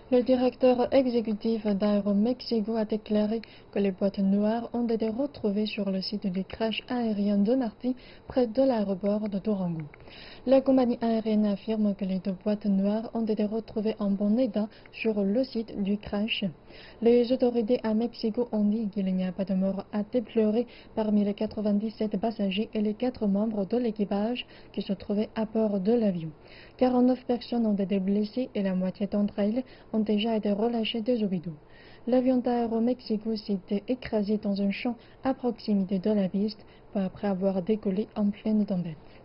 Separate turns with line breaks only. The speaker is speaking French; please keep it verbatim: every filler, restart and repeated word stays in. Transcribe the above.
Le directeur exécutif d'Aeromexico a déclaré que les boîtes noires ont été retrouvées sur le site du crash aérien de mardi, près de l'aéroport de Durango. La compagnie aérienne affirme que les deux boîtes noires ont été retrouvées en bon état sur le site du crash. Les autorités à Mexico ont dit qu'il n'y a pas de mort à déplorer parmi les quatre-vingt-dix-sept passagers et les quatre membres de l'équipage qui se trouvaient à bord de l'avion. quarante-neuf personnes ont été blessées et la moitié d'entre elles ont déjà été relâchés des hôpitaux. L'avion d'Aeromexico s'était écrasé dans un champ à proximité de la piste, peu après avoir décollé en pleine tempête.